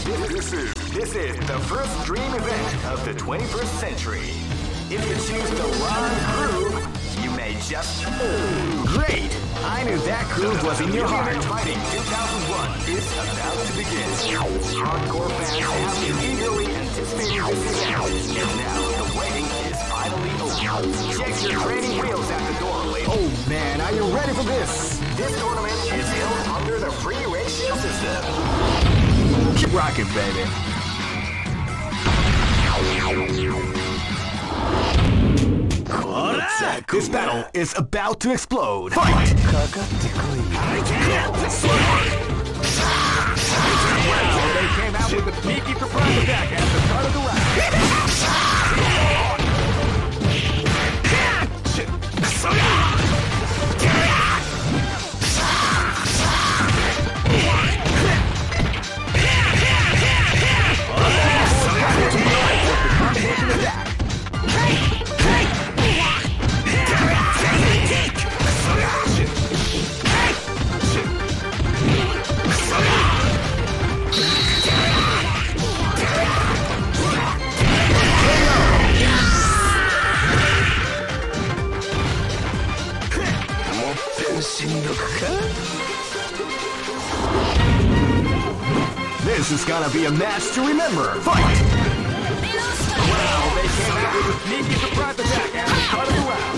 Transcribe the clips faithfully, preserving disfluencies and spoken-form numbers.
This is this is the first dream event of the twenty-first century. If you choose the wrong groove, you may just... Great! I knew that groove was in your heart. Fighting two thousand one is about to begin. Hardcore fans have been eagerly anticipating this event, and now the waiting is finally over. Check your training wheels at the door, ladies. Oh man, are you ready for this? This tournament is held under the free ratio system. Keep rocking, baby. This battle is about to explode. Fight! Wow, they came out with a sneaky surprise attack at the start of the round. This is gonna be a match to remember. Fight! Wow, they came out with a sneaky surprise attack at the start of the round.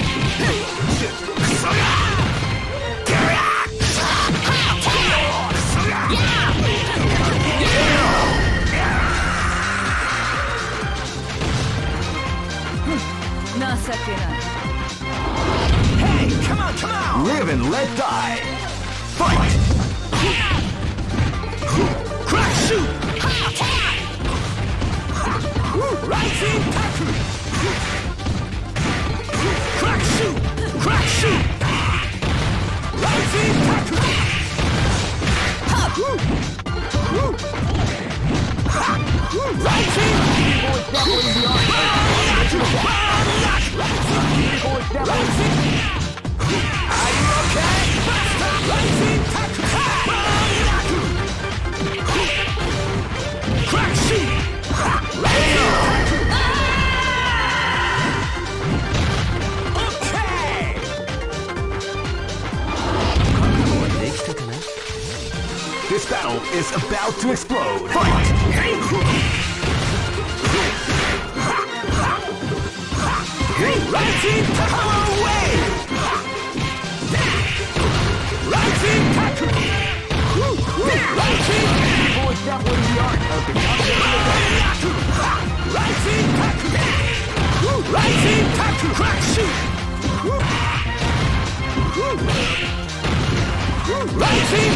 Hey, come on, come on! Live and let die. Fight! Crack shoot! Rising Taku! Crack shoot! Crack shoot! Rising Taku! Rising! Are you okay? Rising Taku! Crack shoot! Okay! This battle is about to explode. Fight! Rising power wave! Rising Taku! Rising! People establish the art of the Rising Taku! Rising Taku! Crack shoot! Rising!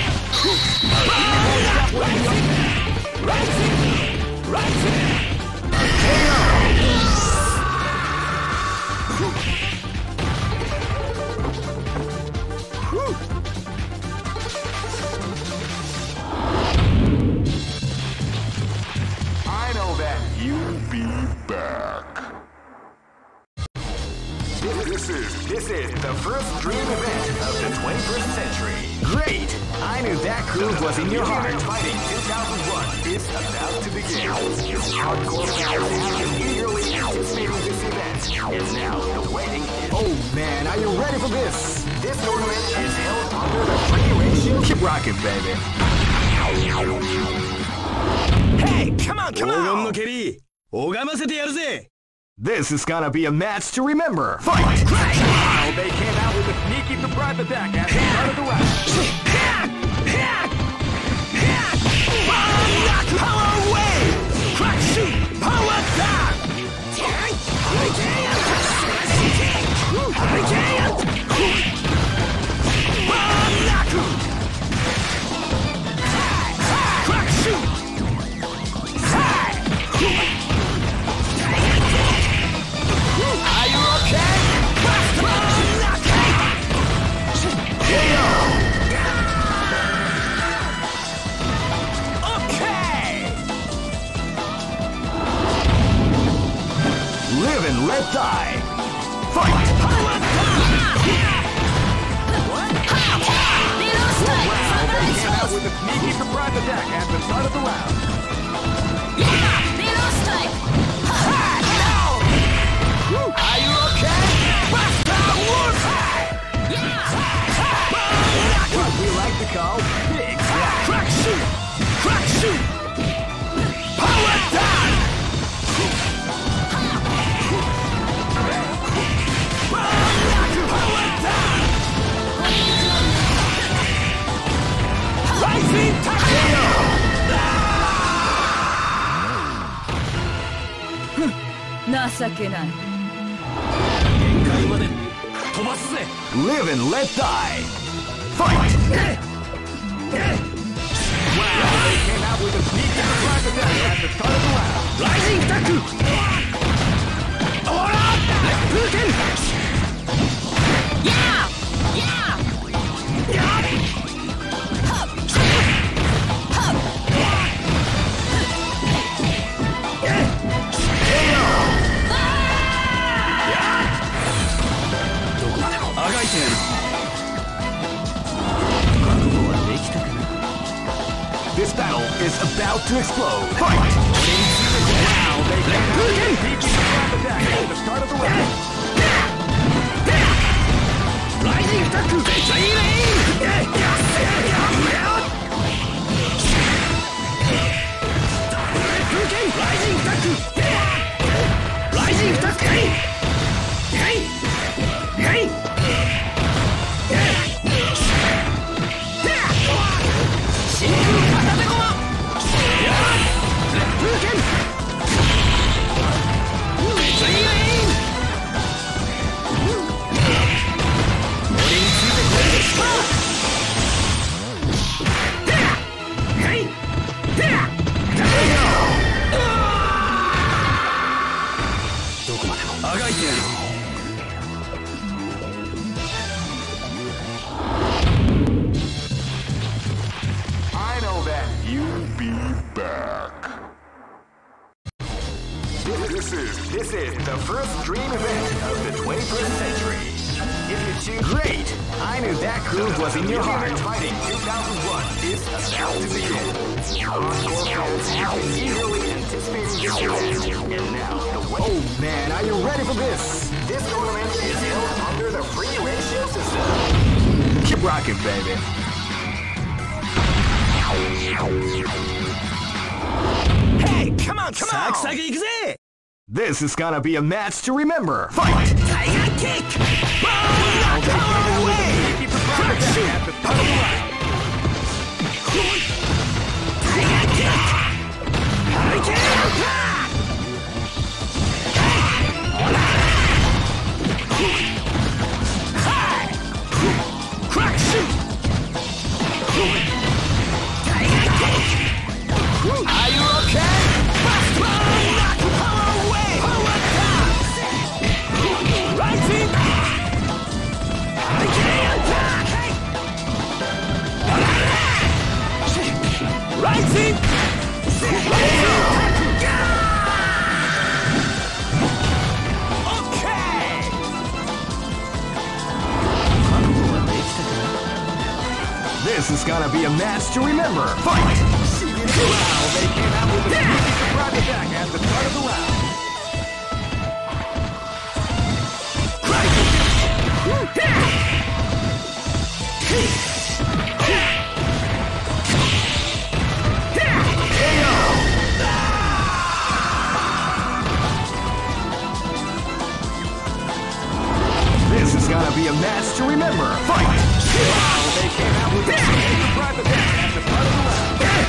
Rising! Rising! This is, this is the first dream event of the twenty-first century. Great! I knew that groove was in your heart. Fighting two thousand one is about to begin. Hardcore fans have been eagerly anticipating this event, and now the waiting is... Oh man, are you ready for this? This tournament is held under the free ratio... Keep rocking, baby. Hey, come on, come on! This is gonna be a match to remember. Fight! Wow, they came out with a sneaky surprise attack at the start of the round. Power wave! Crack shoot! Power down! Crack shoot! Are you okay? Okay! Live and let die! Fight! Power Wow, they came out with a sneaky surprise attack at the start of the round. 情けない。 限界まで飛ばすぜ。 Live and let die. Fight! Wow, they came out with a sneak surprise attack at the start of the round. Rising attack! Ora! Repulsion! Yeah! Yeah! Yeah! Hup! Hup! あがいてやる。覚悟はできたかな。 This battle is about to explode. Fight! Wow, they came out with a sneak surprise attack at the start of the round. Rising attack! Rising attack! Rising attack! Hey! Hey!真空片手駒！レップーケン！ツイレイン！俺についてこれでしか！ヘイ！どこまでもあがいてやる。 This is the first dream event of the twenty-first century. If you choose great, I knew that groove was in your heart. Fighting two thousand one is about to begin. Hardcore fans have been eagerly anticipating this event, and now the way. Oh man, are you ready for this? This tournament is held under the free ratio system. Keep rocking, baby. Hey, come on, come on! サクサクいくぜ! This is gonna be a match to remember. Fight! Tiger kick! Boom! Power away! Crack shoot! Tiger kick! Hurricane attack! High! Crack shoot! Tiger kick! Are you okay? Fast ball! Knock power away! Power attack! Rising! Hurricane attack! Rising! Okay! This is gonna be a match to remember. Fight! Wow, they came out with a sneaky surprise attack at the start of the round. This is gonna be a match to remember. Fight! Wow, they came out with a sneaky surprise attack at the start of the round.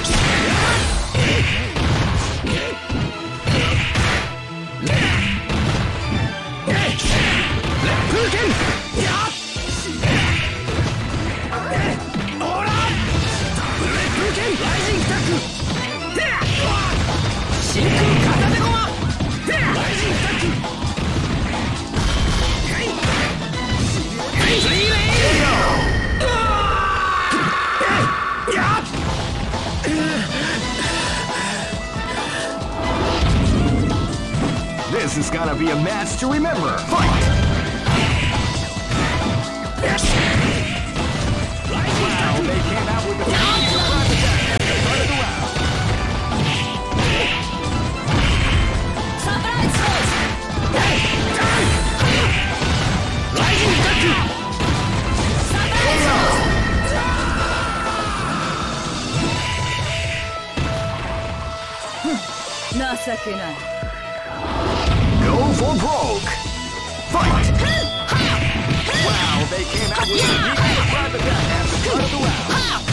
This is gonna be a match to remember. Fight! Wow, they came out with a sneaky surprise attack at the start of the round. Surprise force! Rising attack! Surprise force! 情けない。 Go for broke. Fight. Wow, they came out with a sneaky surprise attack at the start of the round.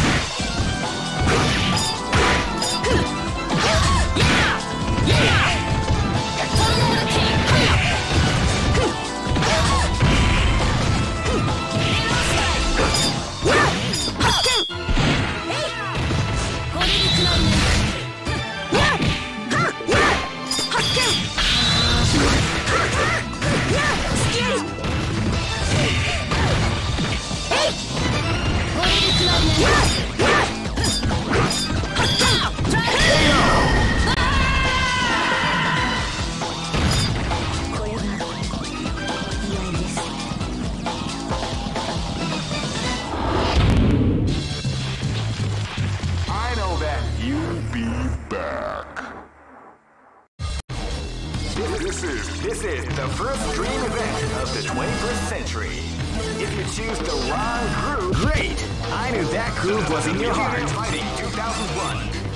This is, this is the first dream event of the twenty-first century. If you choose the wrong groove, great! I knew that groove was in your heart. Fighting two thousand one.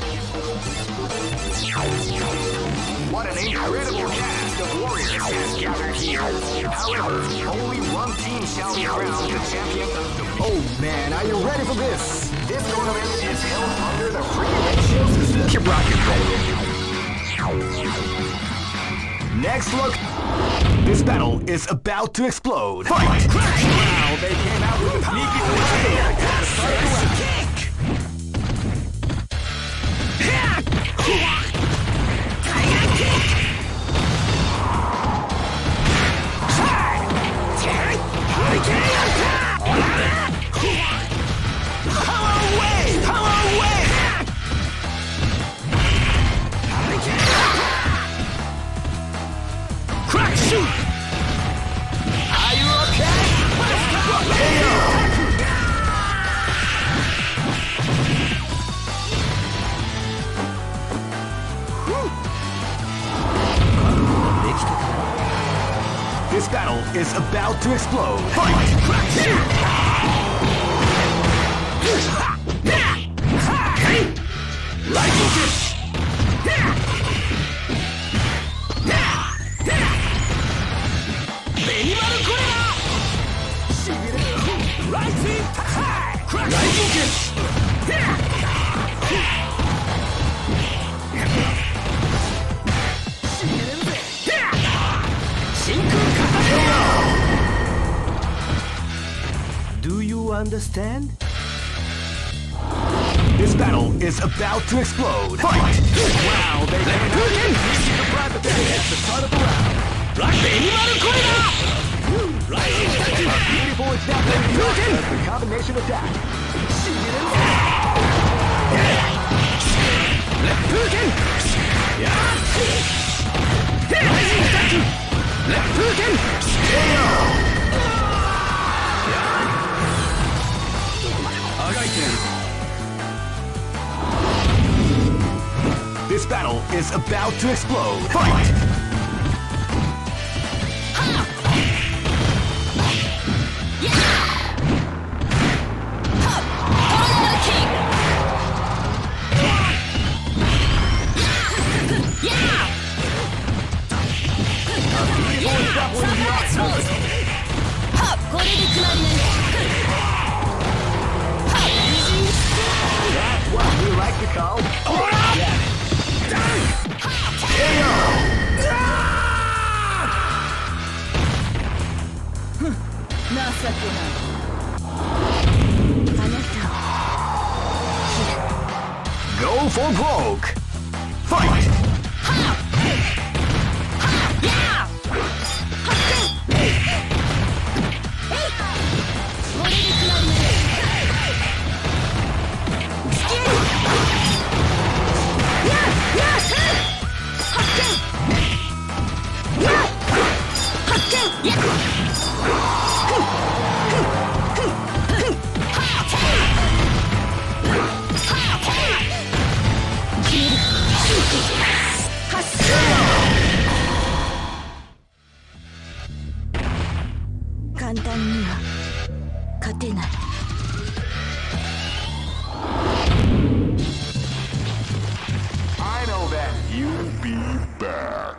What an incredible cast of warriors has gathered here. However, only one team shall be crowned the champion of the... Oh man, are you ready for this? This tournament is held under the free ratio system. Keep rocking, baby. Next look. This battle is about to explode. Fight! Wow, they came out with a sneaky surprise at the start of the round. Power away! Power away! Crack shoot! Are you okay? This battle is about to explode. Fight! Crack shoot! Lightning kick! Do you understand? This battle is about to explode. Fight! Wow, they came out with a surprise attack at the start of the round. A beautiful example of the combination attack. Left Puken! Left Puken! This battle is about to explode. Fight! That's what we like to call Go for broke! Fight! you'll be back.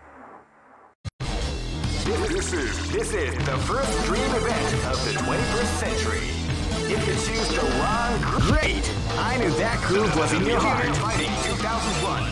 This is this is the first dream event of the twenty-first century. If you choose the wrong group, great! I knew that groove was in your heart. Fighting two thousand one.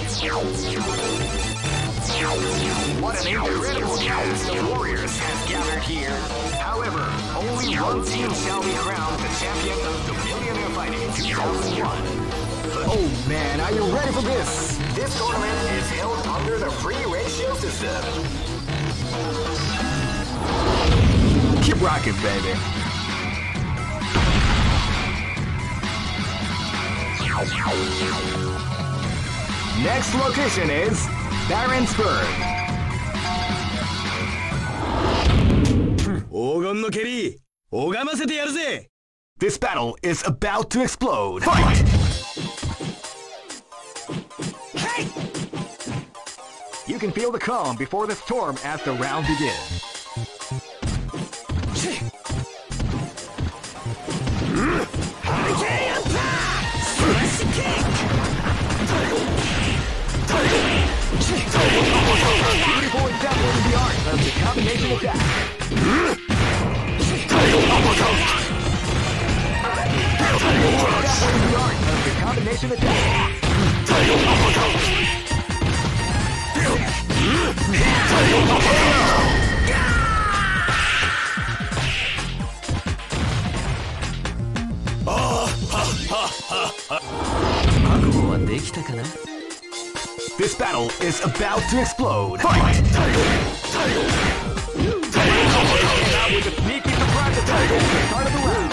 What an incredible cast of warriors has gathered here. However, only one team shall be crowned the champion of the Millionaire Fighting two thousand one. Oh man, are you ready for this? This tournament is held under the free ratio system. Keep rocking, baby. Next location is Barentsburg. 黄金の蹴り拝ませてやるぜ。 This battle is about to explode. Fight! Hey! You can feel the calm before the storm as the round begins. Hurricane attack! Slash kick! Beautiful example of the art of the combination attack. Beautiful example of the art of the combination attack. This battle is about to explode. Fight! With a sneaky surprise attack at the start of the round.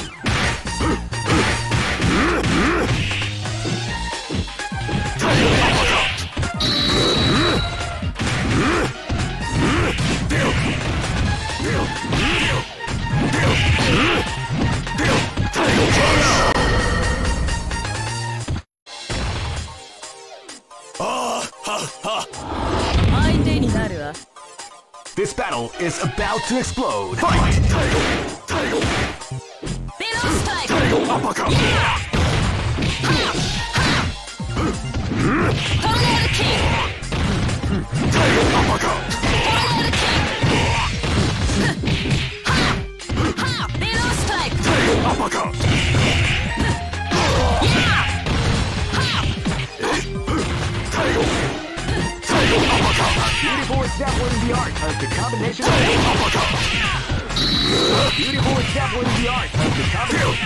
This battle is about to explode. Fight! Beautiful example in the art of the combination attack. Beautiful example in the art of the combination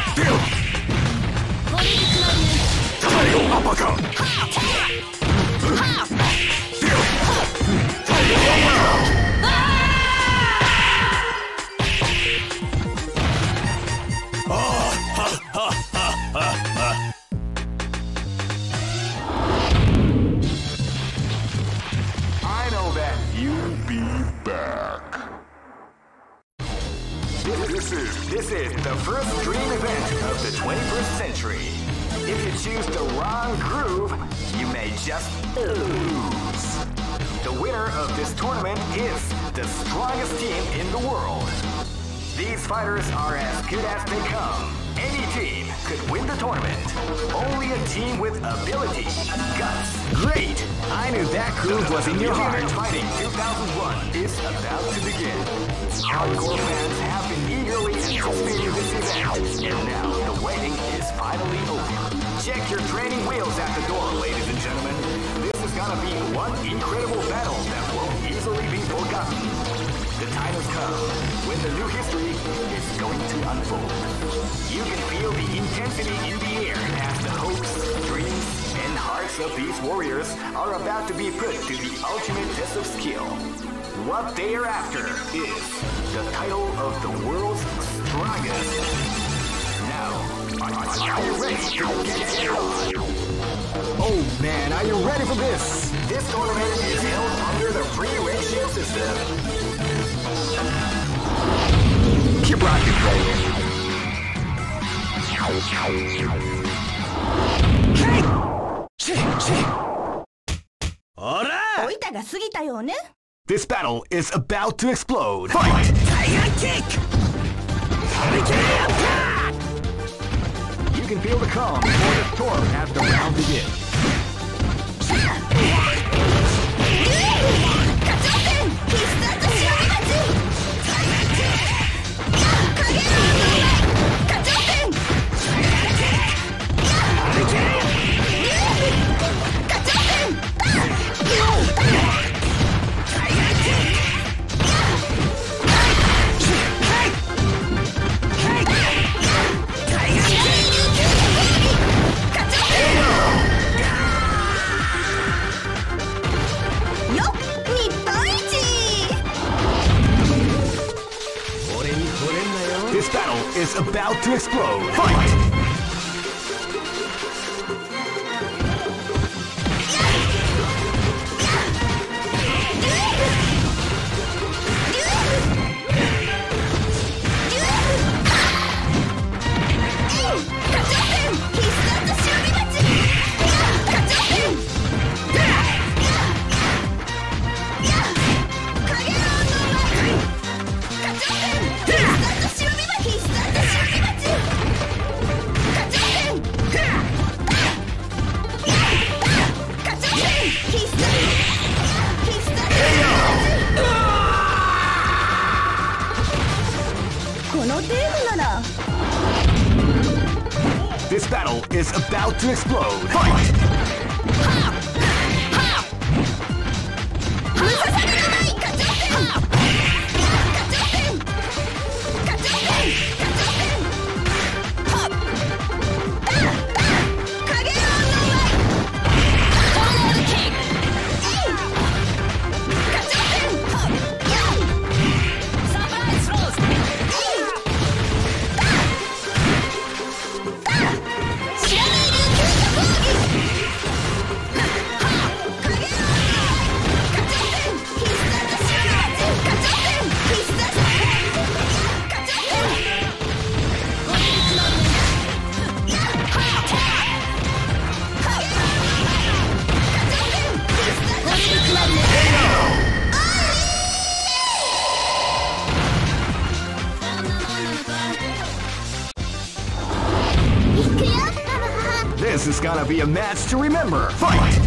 This is the first dream event of the twenty-first century. If you choose the wrong groove, you may just lose. The winner of this tournament is the strongest team in the world. These fighters are as good as they come. Any team could win the tournament. Only a team with ability, guts. Great! I knew that groove was in your heart. Fighting two thousand one is about to begin. Hardcore fans have been eagerly anticipating this event, and now the waiting is finally over. Check your training wheels at the door, ladies and gentlemen. This is gonna be one incredible battle that won't easily be forgotten. The time has come when the new history is going to unfold. You can feel the intensity in the air as the hopes, dreams, and hearts of these warriors are about to be put to the ultimate test of skill. What they are after is the title of the world's strongest. Now, are you ready to get it on? Oh man, are you ready for this? This tournament is held under the free ratio system. Keep rocking, baby. This battle is about to explode. Fight! Tiger kick! Hurricane attack! You can feel the calm before the storm as the round begins. is about to explode. Fight! This battle is about to explode. Fight! This is gonna be a match to remember. Fight!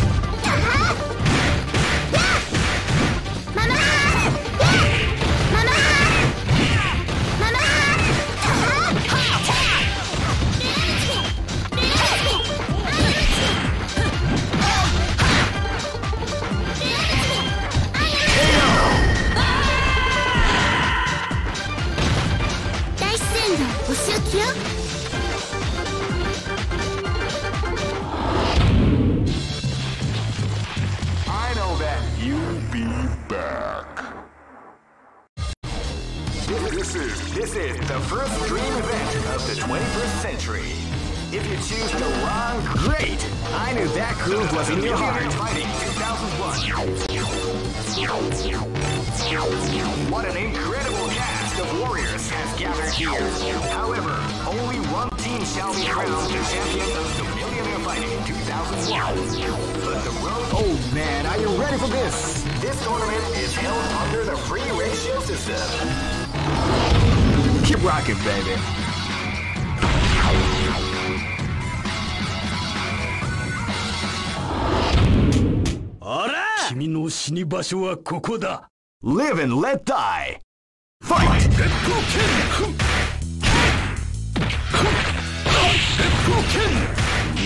This is, this is the first dream event of the twenty-first century. If you choose the wrong... Great! I knew that groove was in your heart. Fighting two thousand one. What an incredible cast of warriors has gathered here. However, only one team shall be crowned the champion of the Millionaire Fighting two thousand one. But the road... Oh man, are you ready for this? This tournament is held under the free ratio system. Keep rocking, baby. あら、君の死に場所はここだ。 Live and let die. Fight! Let's go, Ken! Let's go, Ken!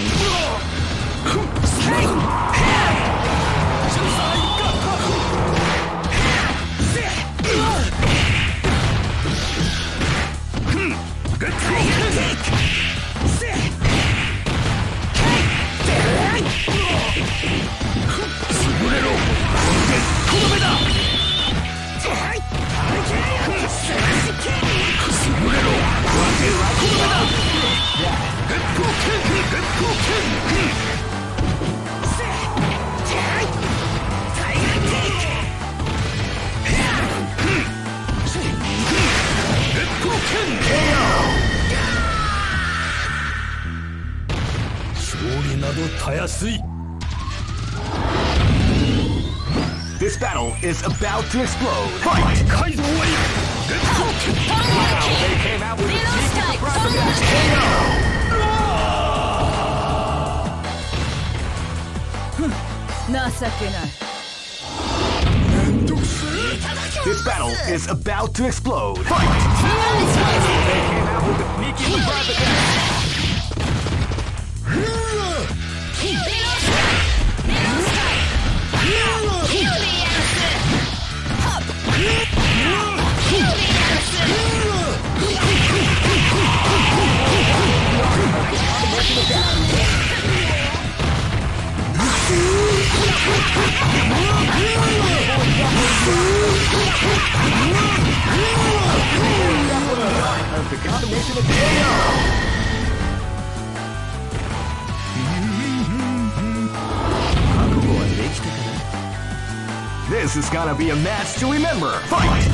This battle is about to explode. Fight! Kaido Wave! Let's go! Wow, they came out with a sneaky surprise against K O! This battle is about to explode. Fight! They came out with a sneaky surprise against of the combination of K O. This is gonna be a match to remember. Fight!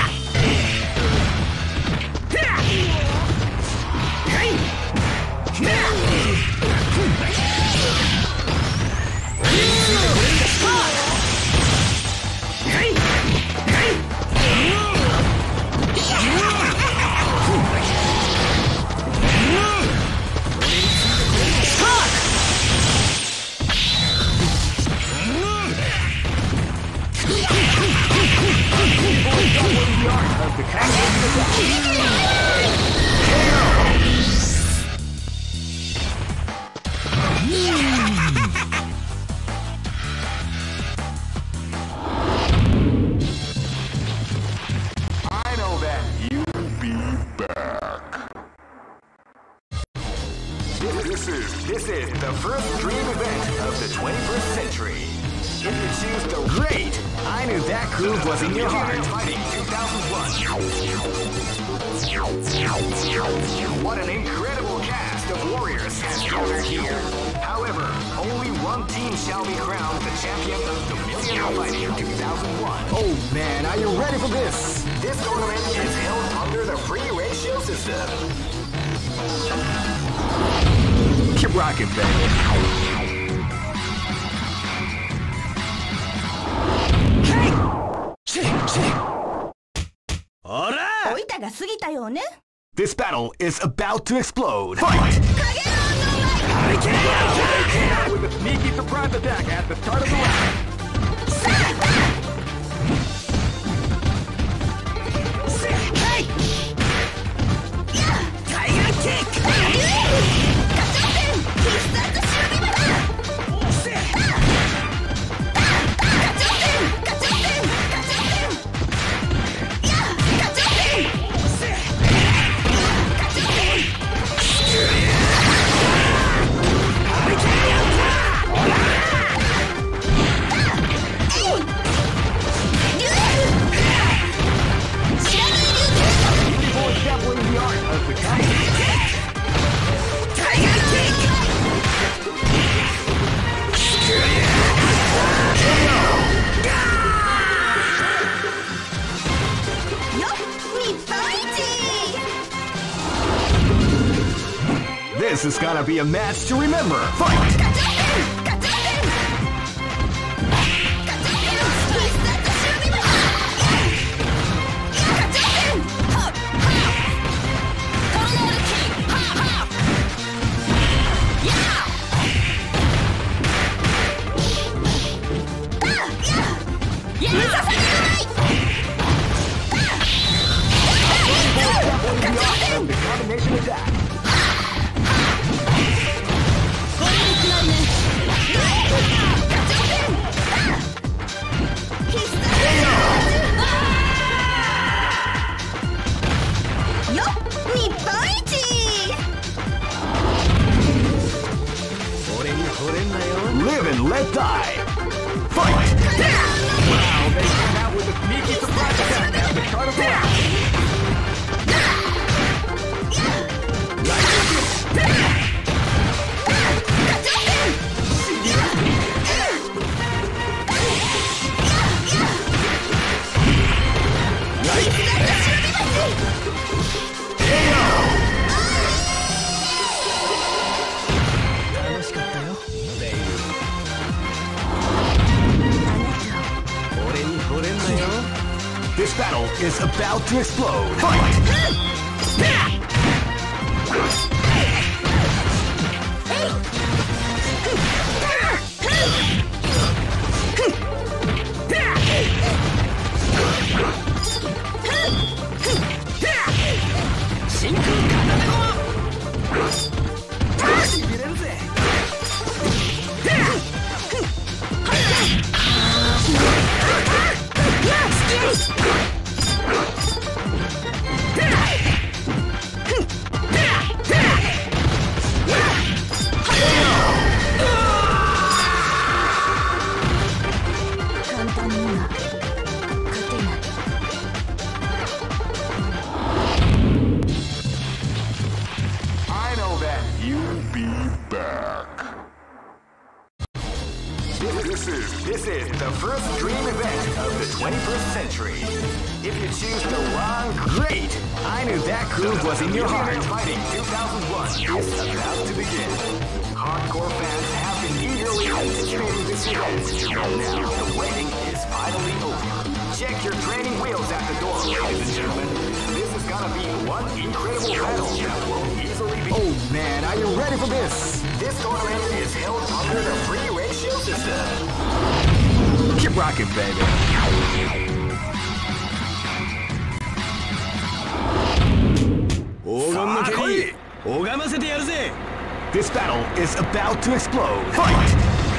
This is the first dream event of the twenty-first century. If you choose the great, I knew that groove was in your heart. Fighting two thousand one. What an incredible cast of warriors has gathered here. However, only one team shall be crowned the champion of the Millionaire Fighting two thousand one. Oh man, are you ready for this? This tournament is held under the free ratio system. Keep rocking, baby. ほらおいたが過ぎたようね。 This battle is about to explode. Fight! With a sneaky surprise attack at the start of the round. Tiger kick! This is gonna be a match to remember. Fight! The combination attack. Live and let die. Fight! Wow, they came out with a sneaky surprise attack at the start of the round. This battle is about to explode. Fight! is this is the first dream event of the twenty-first century. If you choose the wrong, great! I knew that groove was in your heart. Fighting two thousand one is about to begin. Hardcore fans have been eagerly anticipating this event, and now the waiting is finally over. Check your training wheels at the door, ladies and gentlemen. This is gonna be one incredible battle that will easily be. Oh man, are you ready for this? This tournament is held under the free ratio system. Keep rocking, baby. This battle is about to explode. Fight!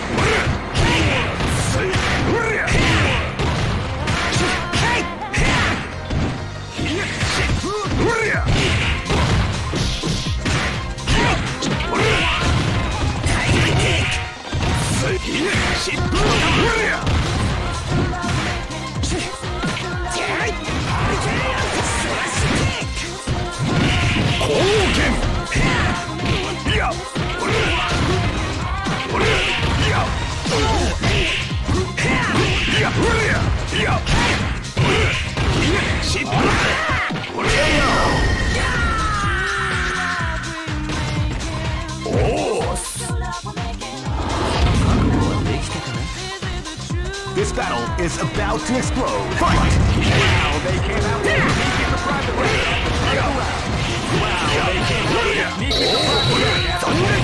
This battle is about to explode. Fight! Wow, they came out with a sneaky surprise at the round. Wow, they came out with a sneaky surprise at the round.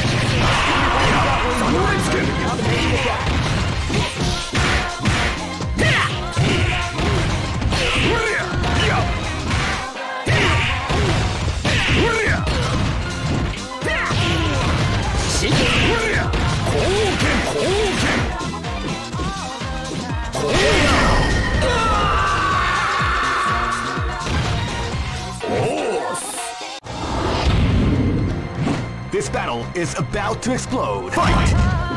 This battle is about to explode. Fight!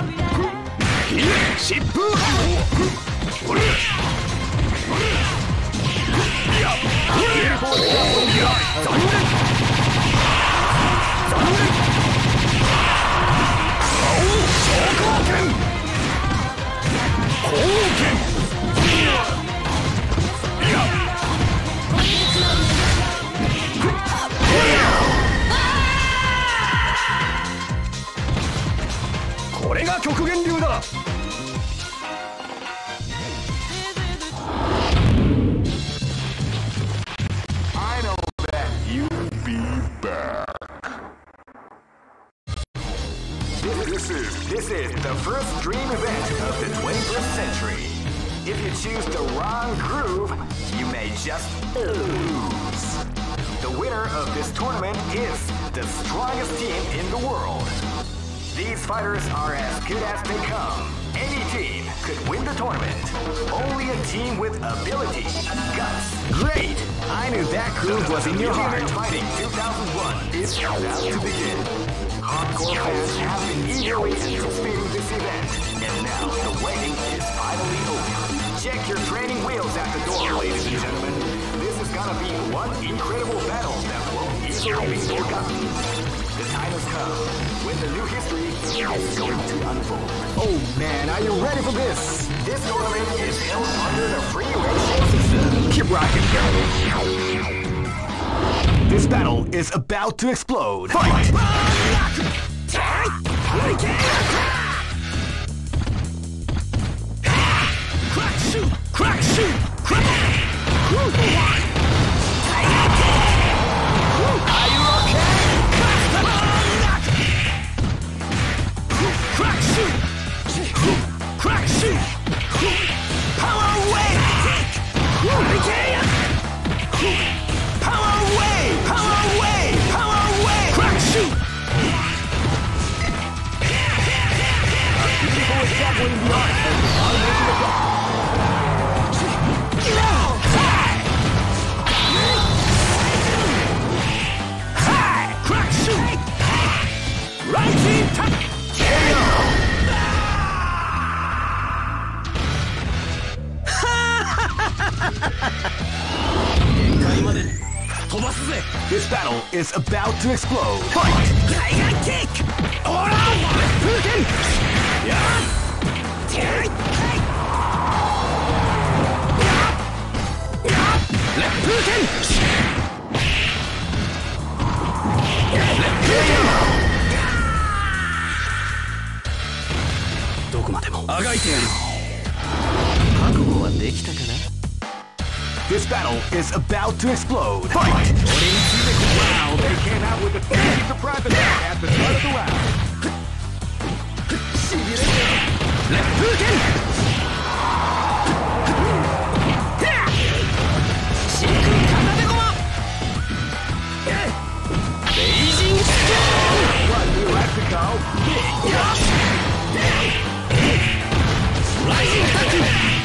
I know that you'll be back. This is this is the first dream event of the twenty-first century. If you choose the wrong groove, you may just lose. The winner of this tournament is the strongest team in the world. These fighters are as good as they come. Any team could win the tournament. Only a team with ability, guts. Great! I knew that groove was in your heart. Fighting two thousand one is about to begin. Hardcore fans have been eagerly anticipating this event, and now the waiting is finally over. Check your training wheels at the door, ladies and gentlemen. This is gonna be one incredible battle that won't easily be forgotten. The time has come when the new history is going to unfold. Oh man, are you ready for this? This tournament is held under the free ratio system. Keep rocking, baby. This battle is about to explode. Fight! Crack shoot! Crack shoot! Crack! Are you okay? Crack shoot! Crack shoot! Power wave! Power wave! Power wave! Power wave! Crack shoot! People with grappling beyond and are making the block. Crack shoot! Rising top! K O! This battle is about to explode. Fight! Tiger kick! Ora! Fuken! Yeah! どこまでもあがいてやる。覚悟はできたかな。 This battle is about to explode. Fight! Wow, they came out with a sneaky surprise attack at the start of the round. Left hook in! Shinkun Kanadegoma! Beijing Storm! What do you like to call big? Rising Taku!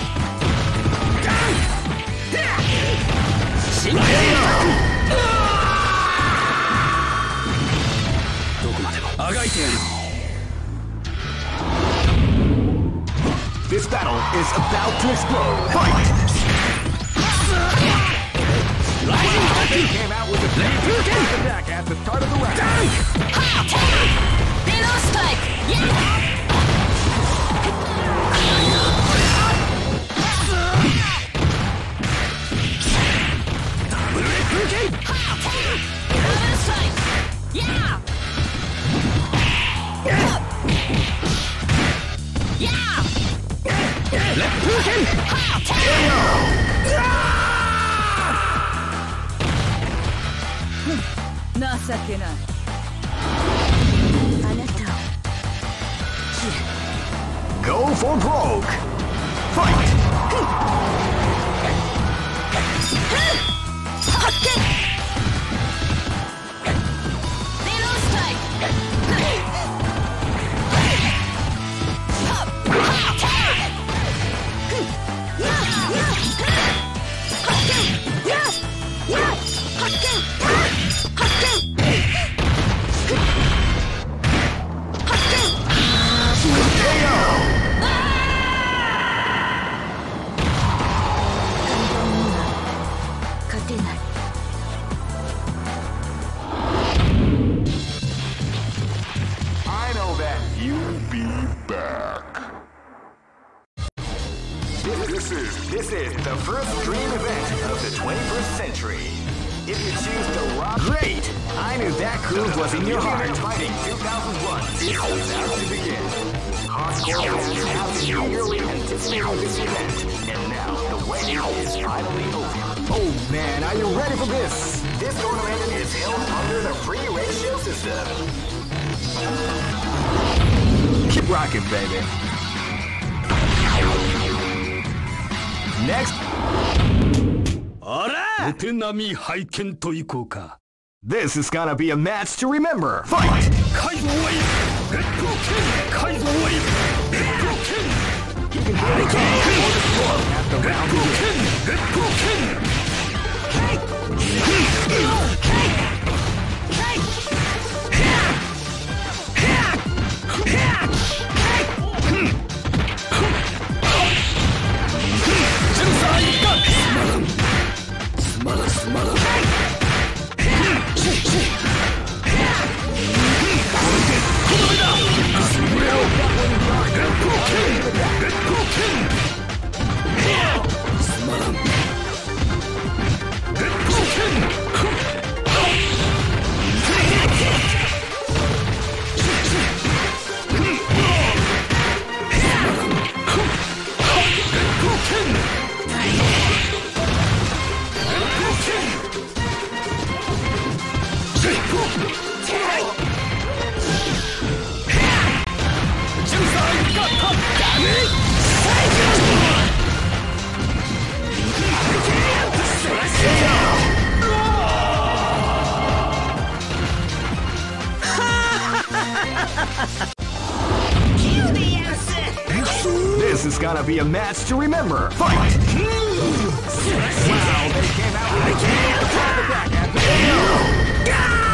Shinken Taku! どこまでもあがいてやる。 This battle is about to explode. Fight! They came out with a sneaky surprise attack at the start of the round. Little strike! Yeah! Little strike! Yeah! Yeah! Left hook in! 情けない。あなたを Go for broke. Fight! Little strike! I know that. You'll be back. This, this is this is the first dream event of the twenty-first century. If you choose the rock, great! I knew that groove was in your heart. Fighting two thousand one is about to begin. Hardcore fans have been eagerly anticipating this event, and now the waiting is finally over. Oh man, are you ready for this? This tournament is held under the free ratio system. Keep rocking, baby. Next. あら、お手並み拝見といこうか。 This is gonna be a match to remember. Fight! カイドウェイブ、レッドケン、カイドウェイブ、レッドケン、 He can barely come before the storm at the レッ round ド begins. ケン、レッドケン。 This is gonna be a match to remember. Fight! Wow, they came out with a sneaky surprise attack at the start of the round.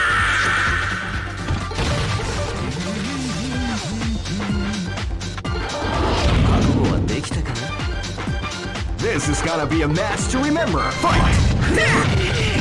This is gonna be a match to remember. Fight!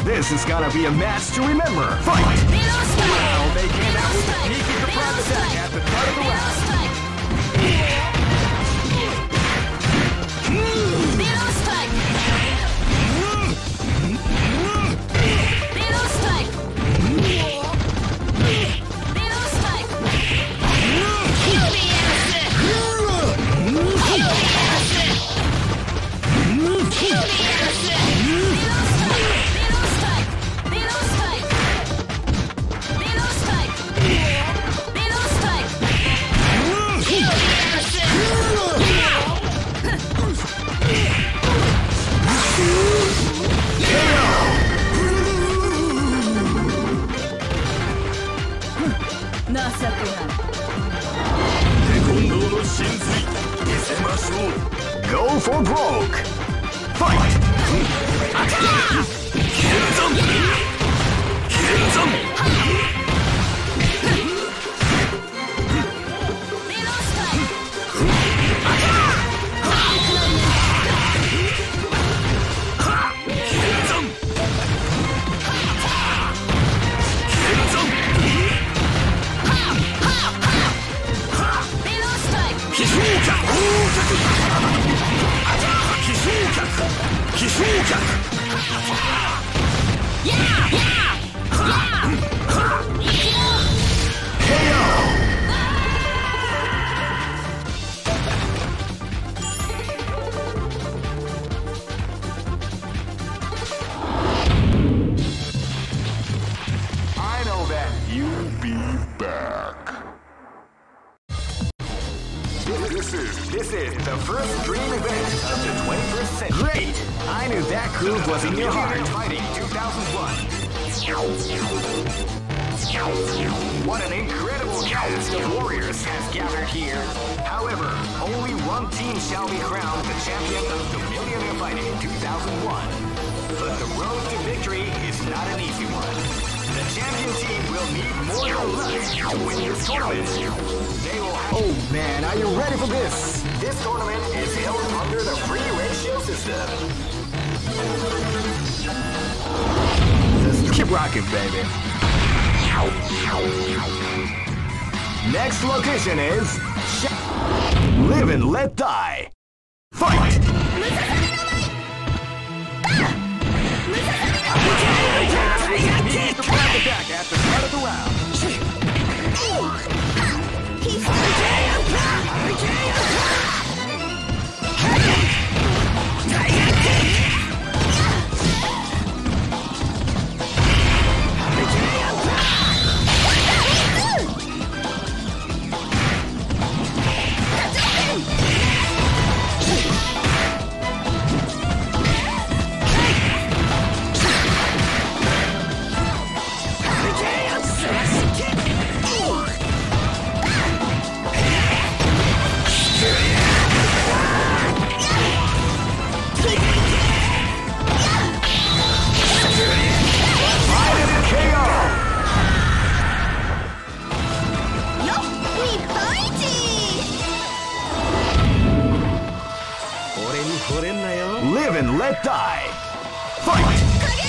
This is gonna be a match to remember. Fight! Well, they came out with a sneaky surprise attack at the start of the round. Go for broke! Fight! This is the first dream event of the twenty-first century. Great! I knew that groove was in your heart. Fighting two thousand one. What an incredible cast of warriors has gathered here. However, only one team shall be crowned the champion of the Millionaire Fighting two thousand one. But the road to victory is not an easy one. The champion team will need more than luck to win this tournament. They will have... Oh man, are you ready for this? This tournament is held under the free ratio system. Just keep rocking, baby. Next location is... Live and Let Die. Fight! Attack at the start of the round. Live and Let Die. Fight!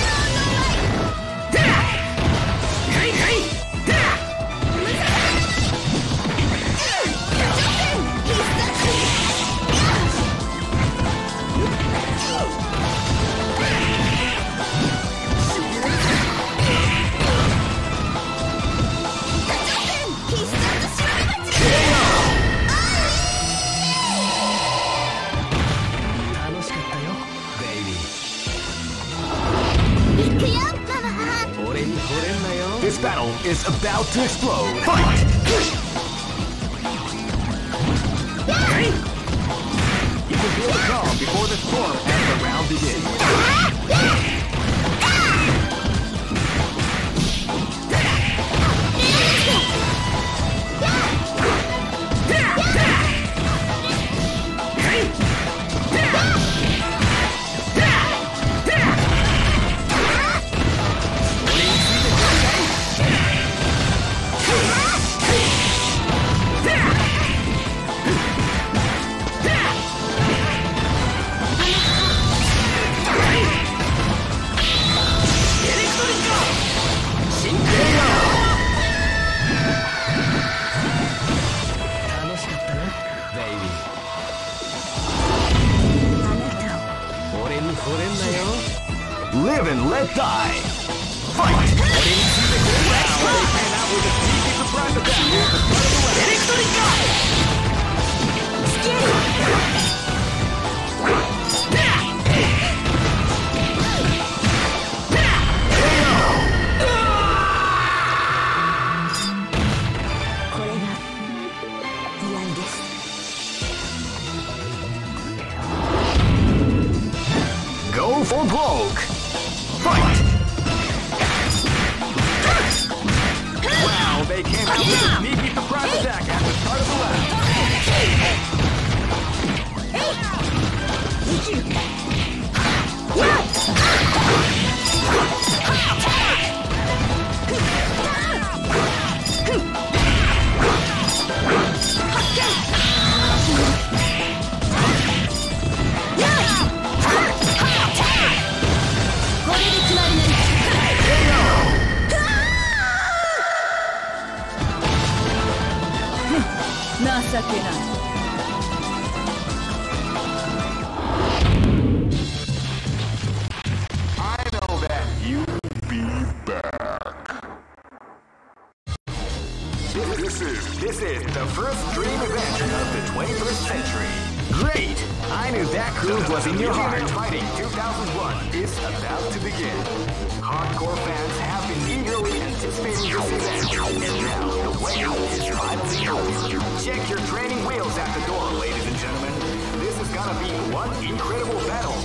This battle is about to explode. Fight! You can feel the calm before the storm as the round begins. surprise attack at the start of the round. Electric Guard! Go for broke. Fight! Wow, they came out with a sneaky surprise attack at the start of the round. I know that you Be back. This is this is the first dream event of the twenty-first century. Great! I knew that groove was in your heart. Fighting two thousand one is about to begin. Hardcore fans have been eagerly anticipating this event, and now the wait is finally over. Check your training wheels at the door, ladies and gentlemen. This is gonna be one incredible battle